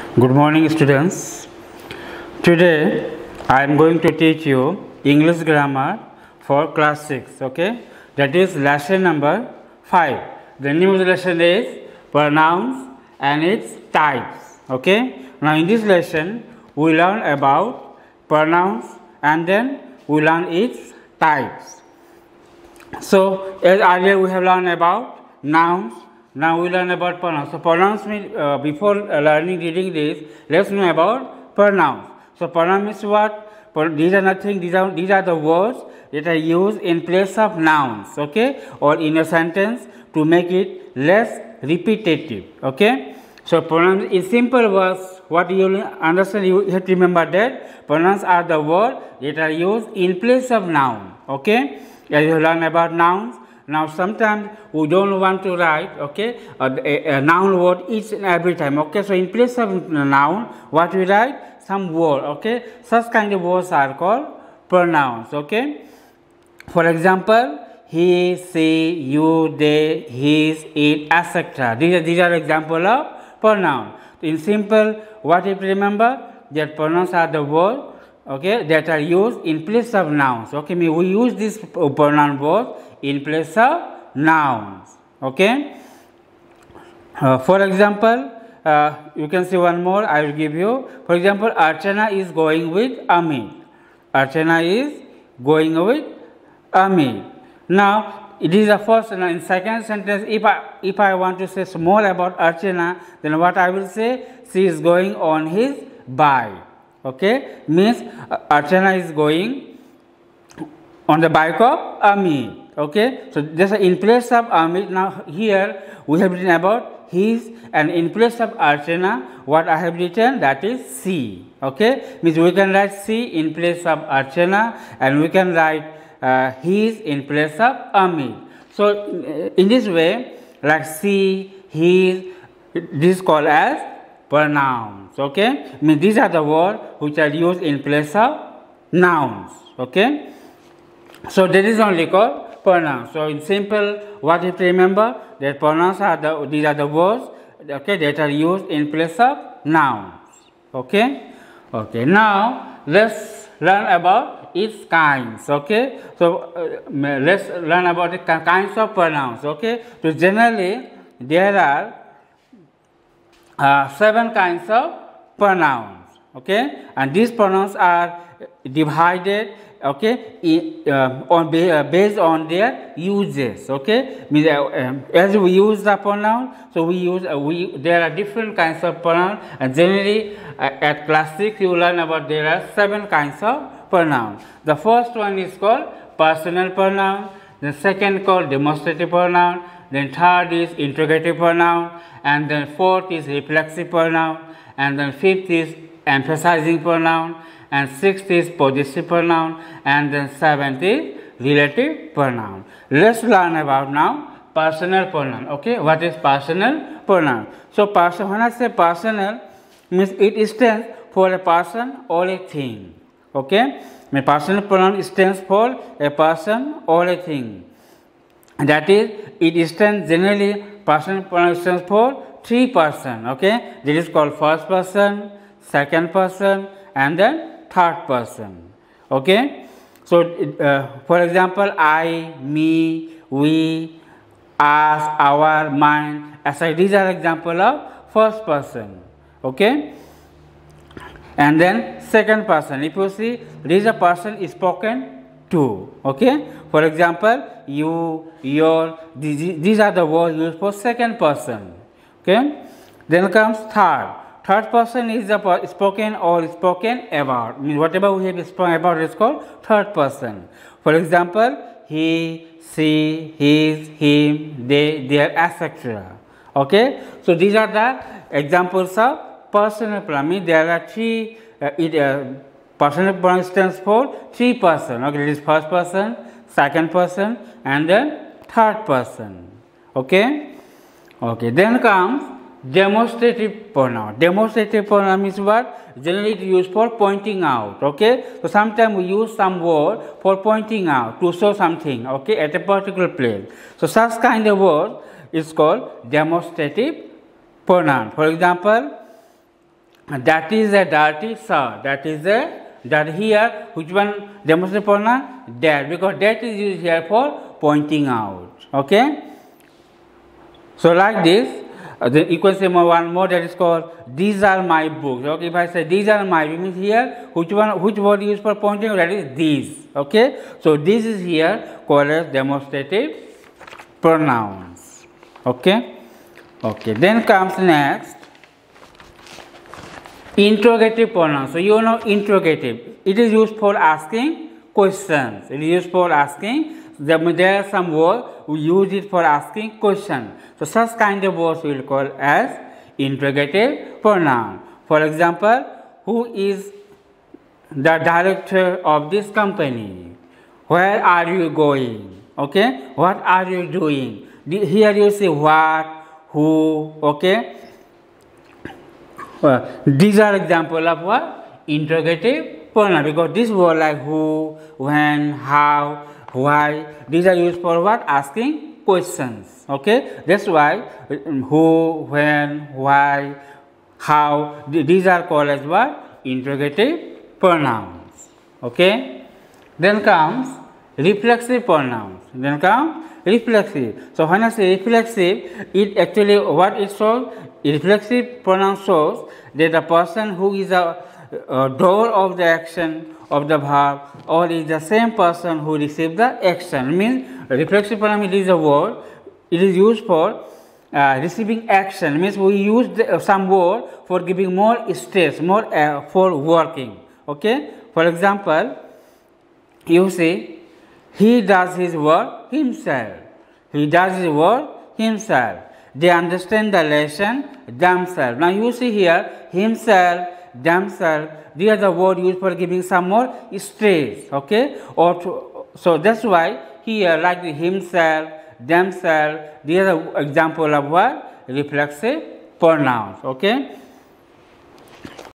Good morning, students. Today I am going to teach you English grammar for class 6. Okay, that is lesson number 5. The name of the lesson is pronouns and its types. Okay, now in this lesson we learn about pronouns and then we learn its types. So as earlier we have learned about nouns. Now we learn about pronouns. So pronouns means before learning reading this, let's know about pronouns. So pronoun means what? These are nothing. These are the words that are used in place of nouns. Okay, or in a sentence to make it less repetitive. Okay. So pronouns in simple words. What you understand? You have to remember that pronouns are the words that are used in place of noun. Okay. As you learn about nouns. Now sometimes we don't want to write, okay, a noun word each and every time, okay. So in place of noun, what we write? Some word, okay. Such kind of words are called pronouns, okay. For example, he, she, you, they, his, it, etc. These are example of pronoun. In simple, what you remember? That pronouns are the word, okay, that are used in place of nouns. Okay, we use this pronoun word in place of nouns. Okay. For example, you can see one more. I will give you. For example, Archana is going with Amit. Archana is going with Amit. Now, it is the first. Now, in second sentence, if I want to say more about Archana, then what I will say? She is going on his bike. Okay, means Archana is going on the bike of Amit. Okay, so just in place of Amit, now here we have written about his, and in place of Archana, what I have written, that is she. Okay, means we can write she in place of Archana, and we can write his in place of Amit. So in this way, like she, his, this is called as pronouns. Okay, means these are the words which are used in place of nouns. Okay, so that is only called pronouns. So in simple, what you have to remember, that pronouns are these are the words, okay, that are used in place of nouns. Okay, okay. Now let's learn about its kinds. Okay, so let's learn about the kinds of pronouns. Okay, so generally there are 7 kinds of pronouns. Okay, and these pronouns are divided, okay, based on their uses. Okay, as we use the pronoun, so there are different kinds of pronouns, and generally at class 6 you learn about there are 7 kinds of pronouns. The first one is called personal pronoun, the second called demonstrative pronoun, then third is interrogative pronoun, and then fourth is reflexive pronoun, and then fifth is emphasizing pronoun, and sixth is possessive pronoun, and then seventh is relative pronoun. Let's learn about now personal pronoun. Okay, what is personal pronoun? So when I say personal, means it stands for a person or a thing. Okay, my personal pronoun stands for a person or a thing. That is, it stands generally, personal pronoun stands for 3 persons. Okay, this is called first person, second person, and then third person. Okay, so for example, I, me, we, us, our, mine, etc. These are example of first person. Okay, and then second person. If you see, this is a person is spoken to. Okay, for example, you, your, these are the words used for second person. Okay, then comes third. Third person is the spoken or spoken about. Means whatever we have spoken about is called third person. For example, he, she, his, him, they, their, etc. Okay, so these are the examples of personal pronoun. Means there are 3. Personal pronoun stands for 3 persons. Okay, this is first person, second person, and then third person. Okay, okay. Then comes demonstrative pronoun. Demonstrative pronoun means what? Generally it is used for pointing out. Okay, so sometimes we use some word for pointing out to show something, okay, at a particular place. So such kind of word is called demonstrative pronoun. For example, that is a dirty sir. That is a that here. Which one demonstrative pronoun? That, because that is used here for pointing out. Okay. So like this, then you can say one more, that is called these are my books. Okay. If I say these are my, it means here which word used for pointing out? That is these. Okay. So this is here called as demonstrative pronouns. Okay. Okay. Then comes next interrogative pronoun. So you know interrogative. It is used for asking questions. It is used for asking. There are some words we use it for asking questions. So such kind of words we will call as interrogative pronoun. For example, who is the director of this company? Where are you going? Okay. What are you doing? Here you say what, who. Okay. These are examples of what? Interrogative pronoun, because this word like who, when, how, why, these are used for what? Asking questions. Okay. That's why who, when, why, how, these are called as what? Interrogative pronouns. Okay. Then comes reflexive pronouns. Then comes reflexive. So when I say reflexive, it actually what it shows? Reflexive pronoun shows that the person who is a doer of the action of the verb or is the same person who received the action. Means reflexive pronoun is a word. It is used for receiving action. Means we use some word for giving more stress, more for working. Okay. For example, you see, he does his work himself. He does his work himself. They understand the lesson themselves. Now you see here, himself, themselves, these are the words used for giving some more stress. Okay. So that's why here like the himself, themselves, these are example of what? Reflexive pronouns. Okay.